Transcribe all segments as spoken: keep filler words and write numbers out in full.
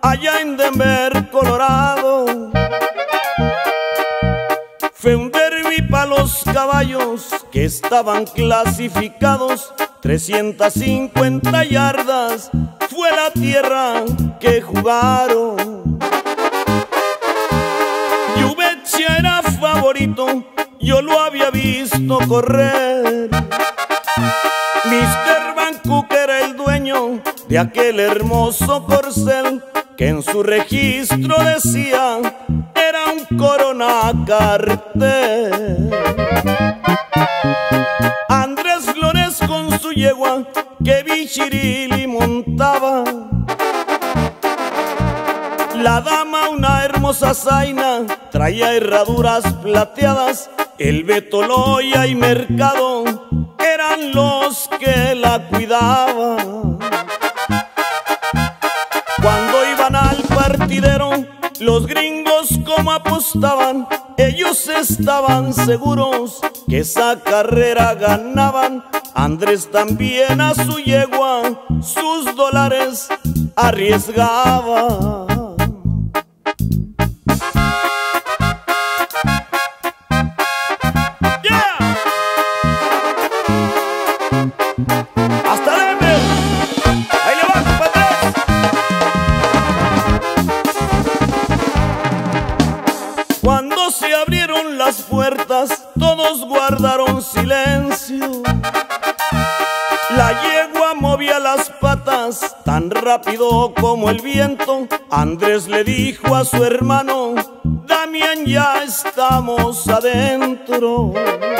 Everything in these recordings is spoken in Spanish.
allá en Denver, Colorado. Fue un derbi pa' los caballos que estaban clasificados. trescientas cincuenta yardas fue la tierra que jugaron. Yubecha era favorito, yo lo había visto correr. mister Van Cook era el dueño de aquel hermoso corcel que en su registro decía era un Corona Carter. Andrés Flores con su yegua que Bichirili montaba. La dama una hermosa zaina traía herraduras plateadas. El Beto Loya y Mercado eran los que la cuidaban. Cuando iban al partidero, los gringos como apostaban, ellos estaban seguros que esa carrera ganaban. Andrés también a su yegua sus dólares arriesgaba. Cuando se abrieron las puertas, todos guardaron silencio. La yegua movía las patas tan rápido como el viento. Andrés le dijo a su hermano: Damián, ya estamos adentro.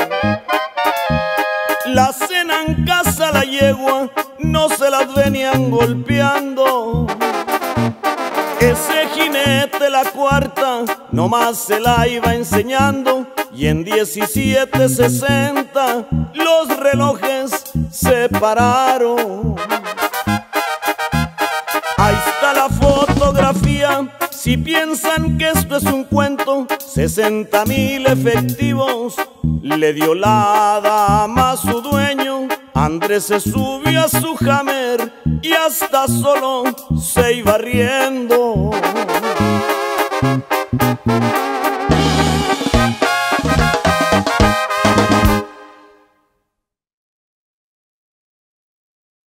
La cena en casa, la yegua, no se las venían golpeando. Ese jinete, la cuarta, nomás se la iba enseñando. Y en diecisiete sesenta los relojes se pararon. Ahí está la fotografía, si piensan que esto es un cuento. Sesenta mil efectivos le dio la dama a su dueño. Andrés se subió a su Hammer y hasta solo se iba riendo.